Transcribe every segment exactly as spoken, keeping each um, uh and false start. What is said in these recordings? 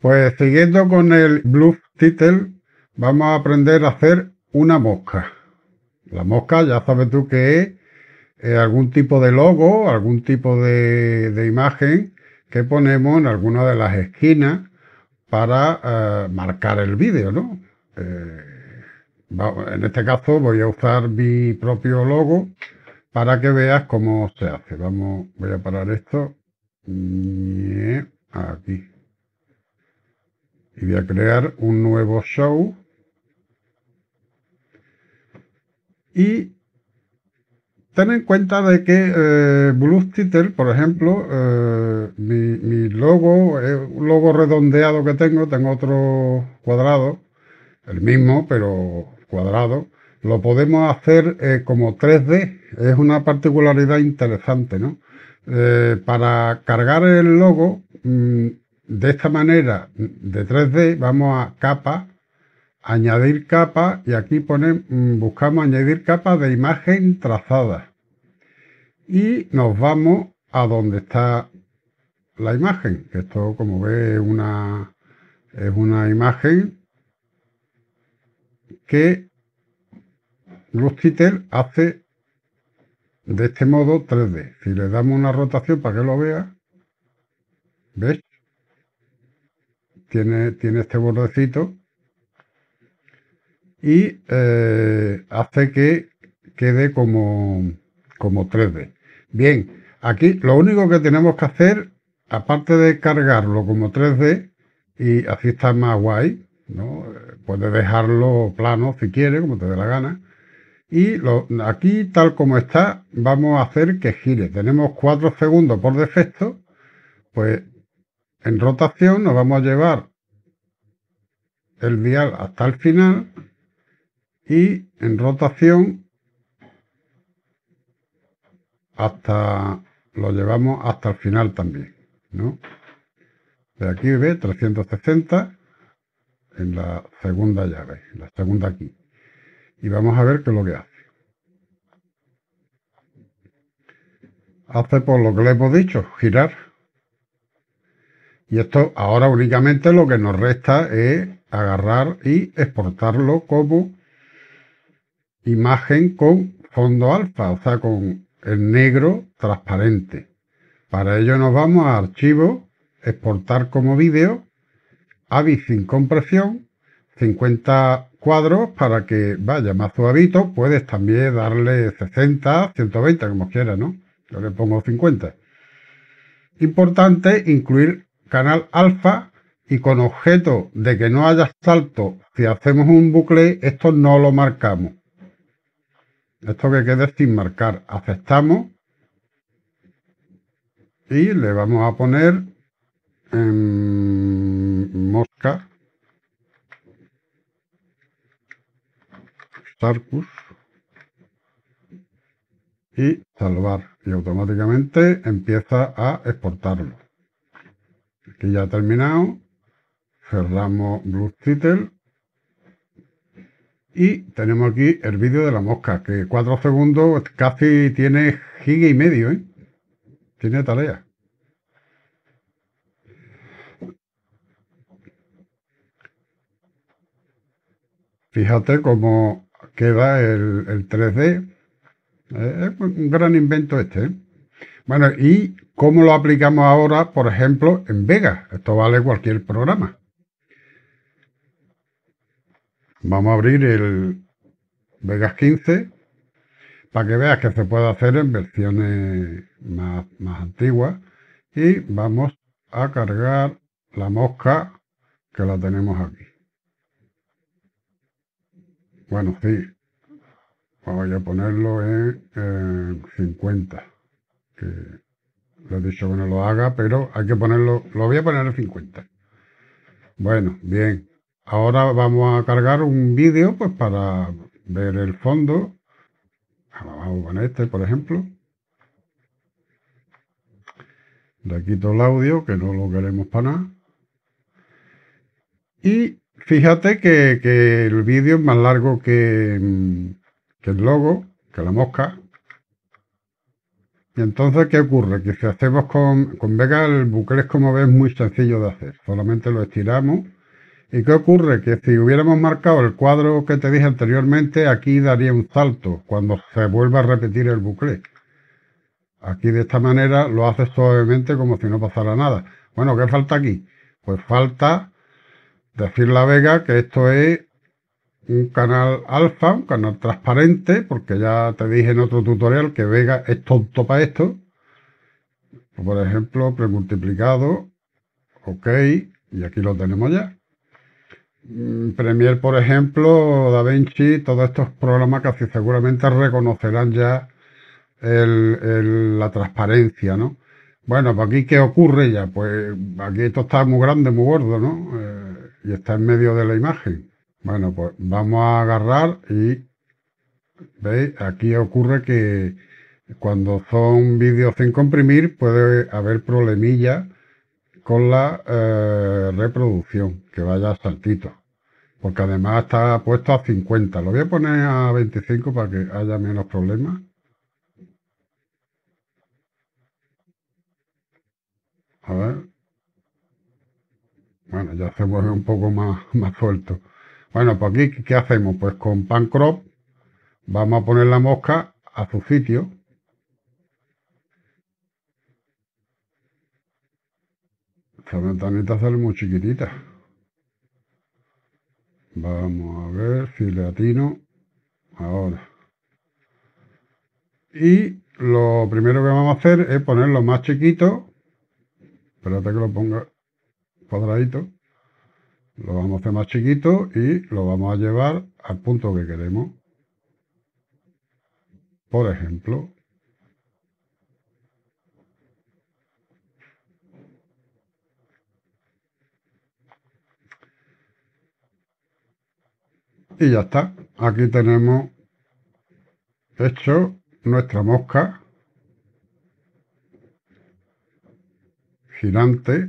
Pues siguiendo con el Bluff Title, vamos a aprender a hacer una mosca. La mosca, ya sabes tú que es eh, algún tipo de logo, algún tipo de, de imagen que ponemos en alguna de las esquinas para eh, marcar el vídeo, ¿no? Eh, va- en este caso voy a usar mi propio logo para que veas cómo se hace. Vamos, voy a parar esto. Y aquí. Y voy a crear un nuevo show. Y ten en cuenta de que eh, Blue Title, por ejemplo, eh, mi, mi logo es un logo redondeado que tengo, tengo otro cuadrado, el mismo, pero cuadrado. Lo podemos hacer eh, como tres D, es una particularidad interesante, ¿no? Eh, para cargar el logo mm, de esta manera de tres D, vamos a capa, añadir capa, y aquí ponemos, buscamos añadir capa de imagen trazada. Y nos vamos a donde está la imagen, que esto, como ves, es una, es una imagen que Lustitel hace de este modo tres D. Si le damos una rotación para que lo veas, ¿ves? Tiene, tiene este bordecito y eh, hace que quede como, como tres D. Bien, aquí lo único que tenemos que hacer, aparte de cargarlo como tres D, y así está más guay, ¿no? Puedes dejarlo plano si quieres, como te dé la gana. Y lo, aquí, tal como está, vamos a hacer que gire. Tenemos cuatro segundos por defecto, pues en rotación nos vamos a llevar el dial hasta el final y en rotación hasta lo llevamos hasta el final también, ¿no? De aquí ve trescientos sesenta en la segunda llave, en la segunda aquí. Y vamos a ver qué es lo que hace. Hace por lo que le hemos dicho, girar. Y esto ahora únicamente lo que nos resta es agarrar y exportarlo como imagen con fondo alfa, o sea, con el negro transparente. Para ello nos vamos a archivo, exportar como vídeo, A V I sin compresión, cincuenta cuadros para que vaya más suavito. Puedes también darle sesenta, ciento veinte, como quieras, ¿no? Yo le pongo cincuenta. Importante incluir canal alfa y con objeto de que no haya salto. Si hacemos un bucle, esto no lo marcamos. Esto que quede sin marcar. Aceptamos y le vamos a poner en mosca Sarcus y salvar, y automáticamente empieza a exportarlo. Aquí ya ha terminado, cerramos Blue Title y tenemos aquí el vídeo de la mosca, que cuatro segundos casi tiene giga y medio, ¿eh? Tiene tarea. Fíjate cómo queda el, el tres D. Es un gran invento este, ¿eh? Bueno, ¿y cómo lo aplicamos ahora, por ejemplo, en Vegas? Esto vale cualquier programa. Vamos a abrir el Vegas quince para que veas que se puede hacer en versiones más, más antiguas. Y vamos a cargar la mosca que la tenemos aquí. Bueno, sí, voy a ponerlo en, en cincuenta. Que le he dicho que no lo haga, pero hay que ponerlo, lo voy a poner en cincuenta. Bueno, bien. Ahora vamos a cargar un vídeo pues para ver el fondo. Ahora vamos con este, por ejemplo. Le quito el audio, que no lo queremos para nada. Y fíjate que, que el vídeo es más largo que, que el logo, que la mosca. Y entonces, ¿qué ocurre? Que si hacemos con, con Vega, el bucle, como ves, es muy sencillo de hacer. Solamente lo estiramos. ¿Y qué ocurre? Que si hubiéramos marcado el cuadro que te dije anteriormente, aquí daría un salto cuando se vuelva a repetir el bucle. Aquí de esta manera lo haces suavemente como si no pasara nada. Bueno, ¿qué falta aquí? Pues falta decirle a Vega que esto es un canal alfa, un canal transparente, porque ya te dije en otro tutorial que Vega es tonto para esto. Por ejemplo, premultiplicado, ok, y aquí lo tenemos ya. Premiere, por ejemplo, DaVinci, todos estos programas casi seguramente reconocerán ya el, el, la transparencia, ¿no? Bueno, pues aquí, ¿qué ocurre ya? Pues aquí esto está muy grande, muy gordo, ¿no? Eh, y está en medio de la imagen. Bueno, pues vamos a agarrar y, ¿veis? Aquí ocurre que cuando son vídeos sin comprimir puede haber problemillas con la eh, reproducción, que vaya a saltito. Porque además está puesto a cincuenta. Lo voy a poner a veinticinco para que haya menos problemas. A ver. Bueno, ya se mueve un poco más, más suelto. Bueno, pues aquí, ¿qué hacemos? Pues con Pancrop vamos a poner la mosca a su sitio. Esta ventanita sale muy chiquitita. Vamos a ver si le atino. Ahora. Y lo primero que vamos a hacer es ponerlo más chiquito. Espérate que lo ponga cuadradito. Lo vamos a hacer más chiquito y lo vamos a llevar al punto que queremos. Por ejemplo, y ya está. Aquí tenemos hecho nuestra mosca girante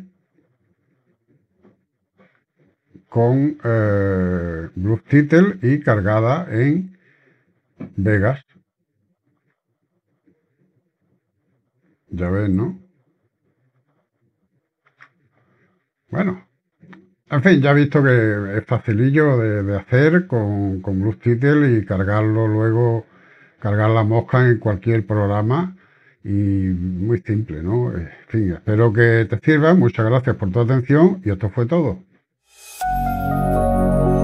con eh, Blue Title y cargada en Vegas. Ya ves, ¿no? Bueno, en fin, ya he visto que es facilillo de, de hacer con, con Blue Title y cargarlo luego, cargar la mosca en cualquier programa y muy simple, ¿no? En fin, espero que te sirva. Muchas gracias por tu atención y esto fue todo.